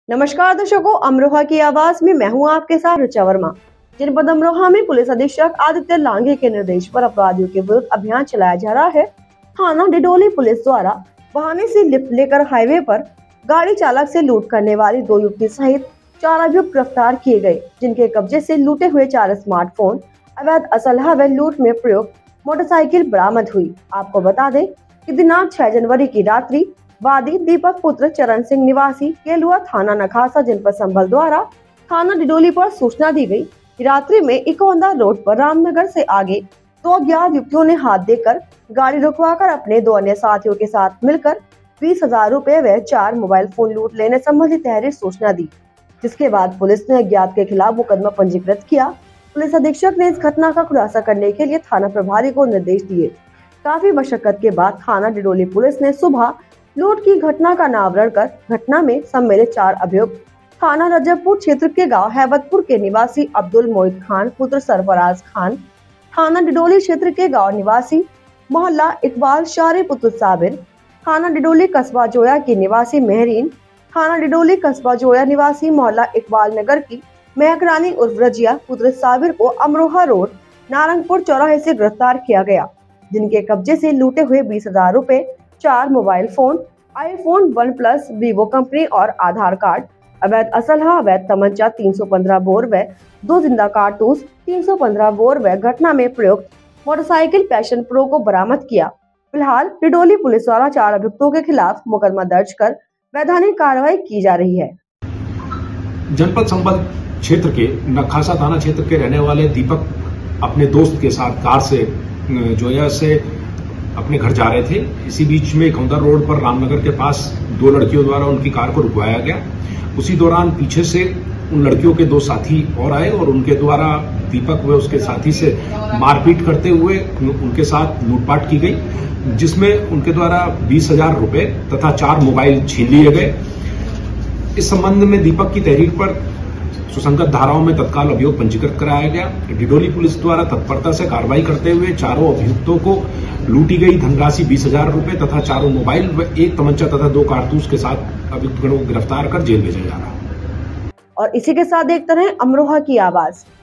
नमस्कार दर्शकों, अमरोहा की आवाज में मैं हूं आपके साथ ऋचा वर्मा। जनपद अमरोहा में पुलिस अधीक्षक आदित्य लांघे के निर्देश पर अपराधियों के विरुद्ध अभियान चलाया जा रहा है। थाना डिडोली पुलिस द्वारा वाहन से लिफ्ट लेकर हाईवे पर गाड़ी चालक से लूट करने वाली 2 युवती सहित 4 अभियुक्त गिरफ्तार किए गए, जिनके कब्जे से लूटे हुए 4 स्मार्टफोन, अवैध असलहा व लूट में प्रयुक्त मोटरसाइकिल बरामद हुई। आपको बता दें कि दिनांक 6 जनवरी की रात्रि वादी दीपक पुत्र चरण सिंह निवासी केलुआ थाना नखासा जनपद संभल द्वारा थाना डिडोली पर सूचना दी गई कि रात्रि में इकोंदा रोड पर रामनगर से आगे 2 अज्ञात युवतियों ने हाथ देकर गाड़ी रुकवाकर अपने 2 अन्य साथियों के साथ मिलकर 20,000 रुपए व 4 मोबाइल फोन लूट लेने संबंधी तहरीर सूचना दी, जिसके बाद पुलिस ने अज्ञात के खिलाफ मुकदमा पंजीकृत किया। पुलिस अधीक्षक ने इस घटना का खुलासा करने के लिए थाना प्रभारी को निर्देश दिए। काफी मशक्कत के बाद थाना डिडोली पुलिस ने सुबह लूट की घटना का अनावरण कर घटना में सम्मिलित 4 अभियुक्त थाना रजबपुर क्षेत्र के गांव हैबतपुर के निवासी अब्दुल मोहित खान पुत्र सरफराज खान, थाना डिडोली क्षेत्र के गांव निवासी मोहल्ला इकबाल शारी पुत्र साबिर, थाना डिडोली कस्बा जोया की निवासी मेहरीन, थाना डिडोली कस्बा जोया निवासी मोहल्ला इकबाल नगर की महक रानी उर्फ रजिया पुत्र साबिर को अमरोहा रोड नारंगपुर चौराहे से गिरफ्तार किया गया, जिनके कब्जे से लूटे हुए 20,000 रुपए, 4 mobile phone, iPhone 1 plus, Vivo company और आधार कार्ड, अवैध असलहा, अवैध तमंचा 315 बोर व 2 जिंदा कारतूस 315 बोर व घटना में प्रयुक्त मोटरसाइकिल पैशन प्रो को बरामद किया। फिलहाल डिडोली पुलिस द्वारा 4 अभियुक्तों के खिलाफ मुकदमा दर्ज कर वैधानिक कार्रवाई की जा रही है। जनपद संभल क्षेत्र के नखासा थाना क्षेत्र के रहने वाले दीपक अपने दोस्त के साथ कार से जोया से अपने घर जा रहे थे। इसी बीच में इकोंदा रोड पर रामनगर के पास 2 लड़कियों द्वारा उनकी कार को रुकवाया गया। उसी दौरान पीछे से उन लड़कियों के 2 साथी और आए और उनके द्वारा दीपक व उसके साथी से मारपीट करते हुए उनके साथ लूटपाट की गई, जिसमें उनके द्वारा 20,000 रुपए तथा 4 मोबाइल छीन लिए गए। इस संबंध में दीपक की तहरीर पर सुसंगत धाराओं में तत्काल अभियोग पंजीकृत कराया गया। डिडोली पुलिस द्वारा तत्परता से कार्रवाई करते हुए 4 अभियुक्तों को लूटी गई धनराशि 20,000 रुपए तथा 4 मोबाइल व 1 तमंचा तथा 2 कारतूस के साथ अभियुक्तों को गिरफ्तार कर जेल भेजा जा रहा है। और इसी के साथ देखते रहें अमरोहा की आवाज।